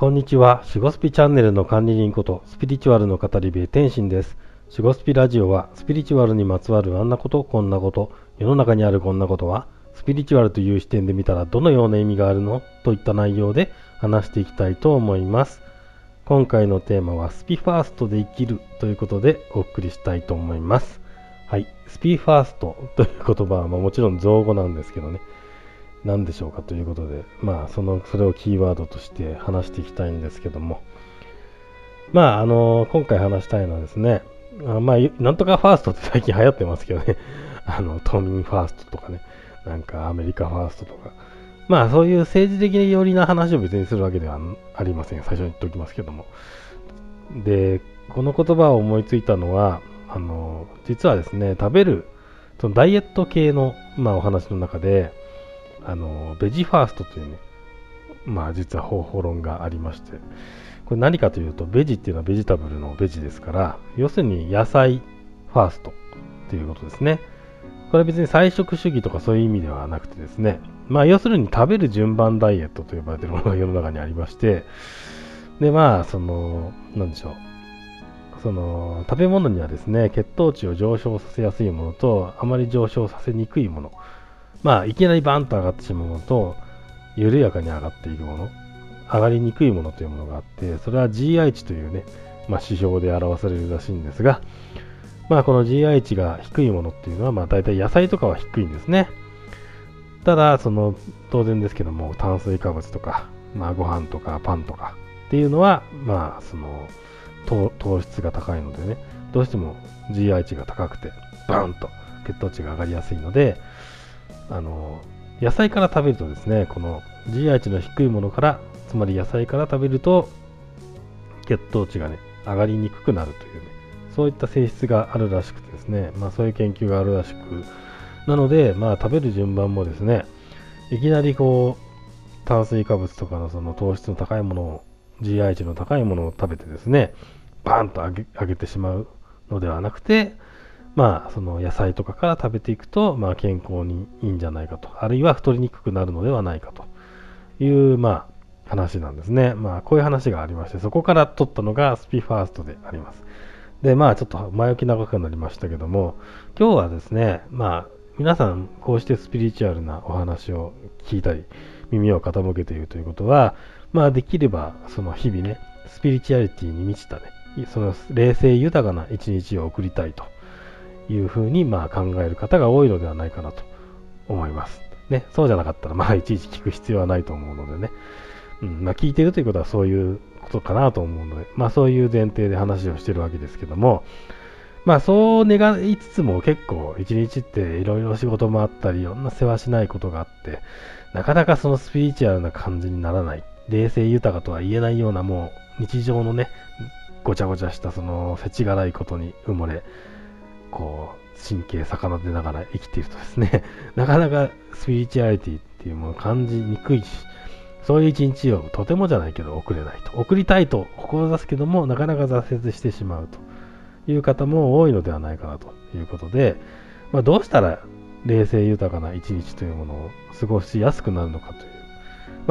こんにちは。シュゴスピチャンネルの管理人ことスピリチュアルの語り部天心です。シュゴスピラジオはスピリチュアルにまつわるあんなことこんなこと、世の中にあるこんなことはスピリチュアルという視点で見たらどのような意味があるのといった内容で話していきたいと思います。今回のテーマはスピファーストで生きるということでお送りしたいと思います。はい、スピファーストという言葉はもちろん造語なんですけどね、何でしょうかということで、それをキーワードとして話していきたいんですけども、今回話したいのはですね、なんとかファーストって最近流行ってますけどね、都民ファーストとかね、なんかアメリカファーストとか、そういう政治的寄りな話を別にするわけではありません。最初に言っておきますけども。で、この言葉を思いついたのは、実はですね、そのダイエット系の、お話の中で、ベジファーストというね、実は方法論がありまして、これ何かというと、ベジっていうのはベジタブルのベジですから、要するに野菜ファーストということですね。これは別に菜食主義とかそういう意味ではなくてですね、要するに食べる順番ダイエットと呼ばれているものが世の中にありまして、で、なんでしょう。食べ物にはですね、血糖値を上昇させやすいものと、あまり上昇させにくいもの、いきなりバンと上がってしまうものと、緩やかに上がっていくもの、上がりにくいものというものがあって、それは GI 値というね、指標で表されるらしいんですが、この GI 値が低いものっていうのは、大体野菜とかは低いんですね。ただ、当然ですけども、炭水化物とか、ご飯とかパンとかっていうのは、糖質が高いのでね、どうしても GI 値が高くて、バーンと血糖値が上がりやすいので、野菜から食べるとですね、この GI 値の低いものから、つまり野菜から食べると、血糖値がね、上がりにくくなるというね、そういった性質があるらしくてですね、そういう研究があるらしく、なので、食べる順番もですね、いきなり炭水化物とかのその糖質の高いものを、GI 値の高いものを食べてですね、バーンと上げてしまうのではなくて、その野菜とかから食べていくと、健康にいいんじゃないかと、あるいは太りにくくなるのではないかという、話なんですね。こういう話がありまして、そこから取ったのがスピファーストであります。で、ちょっと前置き長くなりましたけども、今日はですね、皆さんこうしてスピリチュアルなお話を聞いたり、耳を傾けているということは、できればその日々ね、スピリチュアリティに満ちたね、その冷静豊かな一日を送りたいというふうに考える方が多いのではないかなと思います。ね、そうじゃなかったらいちいち聞く必要はないと思うのでね、聞いているということはそういうことかなと思うので、そういう前提で話をしているわけですけども、そう願いつつも結構一日っていろいろ仕事もあったり、いろんな世話しないことがあって、なかなかそのスピリチュアルな感じにならない、冷静豊かとは言えないようなもう日常のね、ごちゃごちゃしたその世知辛いことに埋もれ、神経逆なでながら生きているとですね、なかなかスピリチュアリティっていうものを感じにくいし、そういう一日をとてもじゃないけど送れないと。送りたいと志すけども、なかなか挫折してしまうという方も多いのではないかなということで、どうしたら冷静豊かな一日というものを過ごしやすくなるのかという、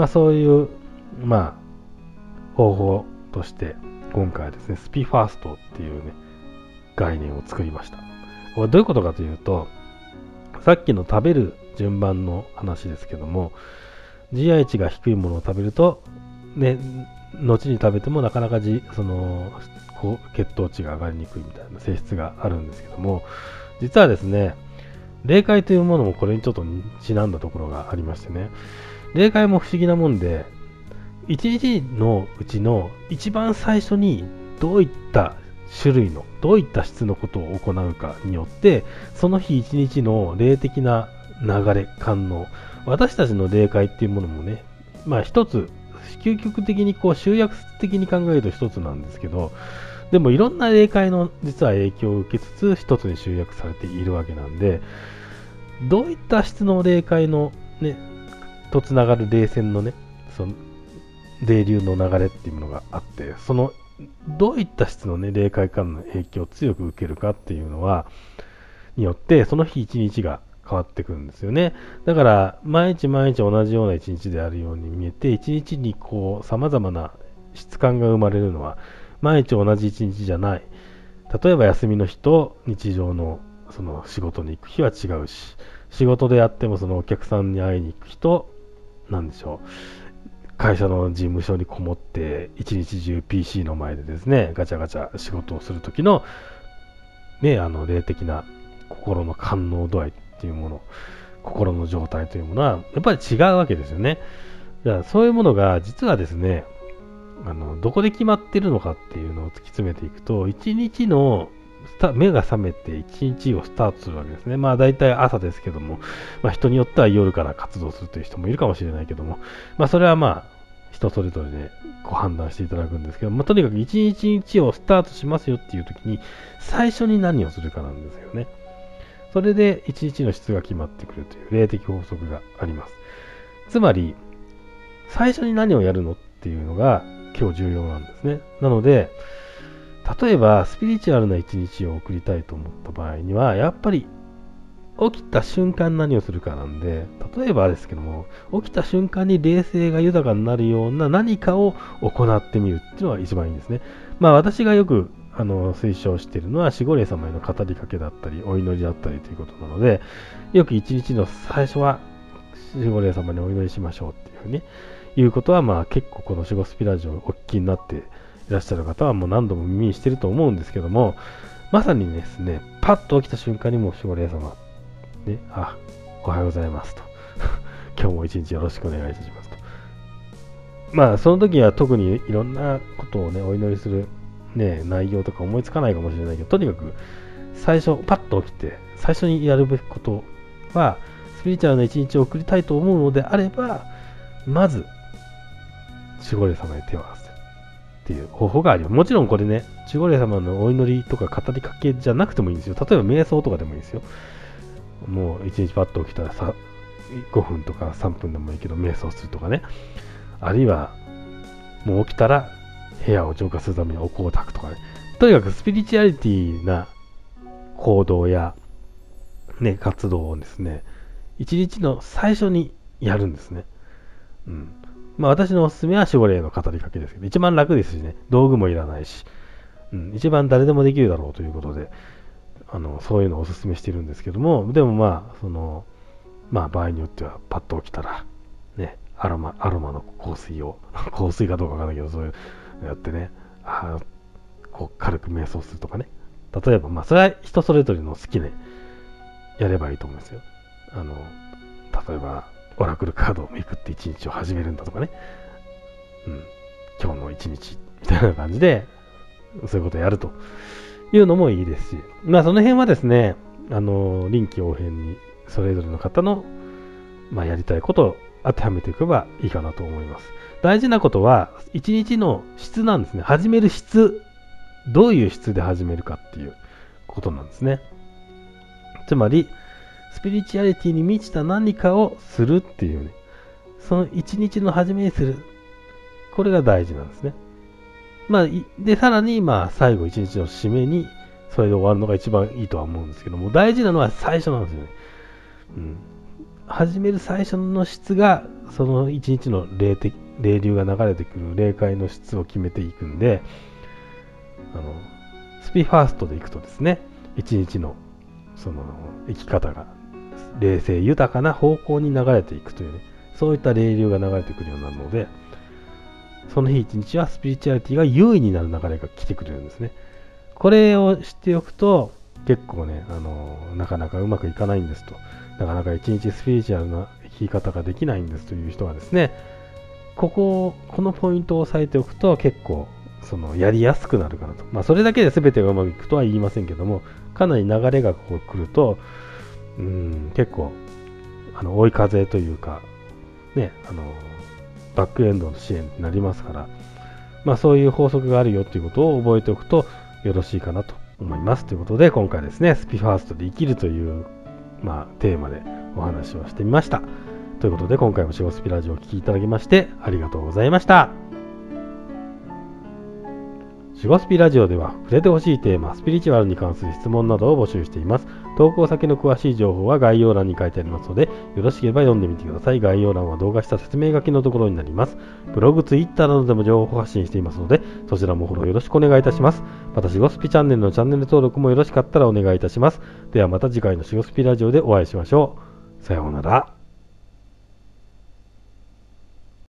そういう、方法として、今回はですね、スピファーストっていうね、概念を作りました。これどういうことかというと、さっきの食べる順番の話ですけども、GI 値が低いものを食べると、ね、後に食べてもなかなか血糖値が上がりにくいみたいな性質があるんですけども、実はですね、霊界というものもこれにちょっとちなんだところがありましてね、霊界も不思議なもんで、一日のうちの一番最初にどういった種類の、どういった質のことを行うかによって、その日一日の霊的な流れ、感応、私たちの霊界っていうものもね、一つ、究極的に集約的に考えると一つなんですけど、でもいろんな霊界の実は影響を受けつつ一つに集約されているわけなんで、どういった質の霊界のね、とつながる霊線のね、その霊流の流れっていうものがあって、そのどういった質のね、霊界からの影響を強く受けるかっていうのは、によって、その日一日が変わってくるんですよね。だから、毎日毎日同じような一日であるように見えて、一日に様々な質感が生まれるのは毎日同じ一日じゃない。例えば休みの日と日常のその仕事に行く日は違うし、仕事であってもそのお客さんに会いに行く日と、なんでしょう、会社の事務所にこもって一日中 PC の前でですね、ガチャガチャ仕事をする時のね、霊的な心の感応度合いっていうもの、心の状態というものはやっぱり違うわけですよね。だからそういうものが実はですね、どこで決まってるのかっていうのを突き詰めていくと、一日の目が覚めて一日をスタートするわけですね。まあ大体朝ですけども、まあ人によっては夜から活動するという人もいるかもしれないけども、まあそれはまあ人それぞれでご判断していただくんですけど、まあとにかく一日をスタートしますよっていう時に、最初に何をするかなんですよね。それで一日の質が決まってくるという霊的法則があります。つまり、最初に何をやるのっていうのが今日重要なんですね。なので、例えばスピリチュアルな一日を送りたいと思った場合には、やっぱり起きた瞬間何をするかなんで、例えばですけども、起きた瞬間に霊性が豊かになるような何かを行ってみるっていうのが一番いいんですね。まあ私がよく推奨しているのは守護霊様への語りかけだったりお祈りだったりということなので、よく一日の最初は守護霊様にお祈りしましょうっていうふうにいうことは、まあ結構この守護スピラジオをお聞きになっていらっしゃる方はもう何度も耳にしてると思うんですけども、まさにですね、パッと起きた瞬間にも守護霊様ね、おはようございますと今日も一日よろしくお願いいたしますと、まあその時は特にいろんなことをねお祈りするね、内容とか思いつかないかもしれないけど、とにかく最初パッと起きて最初にやるべきことは、スピリチュアルな一日を送りたいと思うのであれば、まず守護霊様に手を合わせるっていう方法があります。もちろんこれね、守護霊様のお祈りとか語りかけじゃなくてもいいんですよ。例えば瞑想とかでもいいですよ。もう一日パッと起きたら5分とか3分でもいいけど瞑想するとかね、あるいはもう起きたら部屋を浄化するためにお香を焚くとかね、とにかくスピリチュアリティな行動や、ね、活動をですね、一日の最初にやるんですね。まあ私のおすすめは守護霊の語りかけですけど、一番楽ですしね、道具もいらないし、一番誰でもできるだろうということで、そういうのをおすすめしているんですけども、でもまあ場合によってはパッと起きたらね、アロマの香水を香水かどうかわからないけど、そういうのやってね、こう軽く瞑想するとかね、例えばまあそれは人それぞれの好きでやればいいと思うんですよ。例えばオラクルカードをめくって一日を始めるんだとかね、今日の一日みたいな感じでそういうことをやるというのもいいですし、まあその辺はですね、臨機応変にそれぞれの方の、まあ、やりたいことを当てはめていけばいいかなと思います。大事なことは一日の質なんですね。始める質、どういう質で始めるかっていうことなんですね。つまりスピリチュアリティに満ちた何かをするっていうね、その一日の始めにする、これが大事なんですね。まあ、でさらにまあ最後一日の締めにそれで終わるのが一番いいとは思うんですけども、大事なのは最初なんですよね。始める最初の質がその一日の霊流が流れてくる霊界の質を決めていくんで、スピファーストでいくとですね、一日のその生き方が霊性豊かな方向に流れていくというね、そういった霊流が流れてくるようになるので、その日一日はスピリチュアリティが優位になる流れが来てくれるんですね。これを知っておくと結構ね、なかなかうまくいかないんですと、なかなか一日スピリチュアルな生き方ができないんですという人はですね、このポイントを押さえておくと結構やりやすくなるかなと。まあそれだけで全てがうまくいくとは言いませんけども、かなり流れがこう来ると、結構追い風というかね、バックエンドの支援になりますから、まあそういう法則があるよということを覚えておくとよろしいかなと思います。ということで今回ですね、スピファーストで生きるという、テーマでお話をしてみました。ということで今回も守護スピラジオをお聞きいただきましてありがとうございました。守護スピラジオでは触れてほしいテーマ、スピリチュアルに関する質問などを募集しています。 投稿先の詳しい情報は概要欄に書いてありますので、よろしければ読んでみてください。概要欄は動画下説明書きのところになります。ブログ、ツイッターなどでも情報発信していますので、そちらもフォローよろしくお願いいたします。また、しごすぴチャンネルのチャンネル登録もよろしかったらお願いいたします。ではまた次回のしごすぴラジオでお会いしましょう。さようなら。